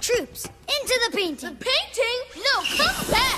troops, into the painting. The painting? No, come back!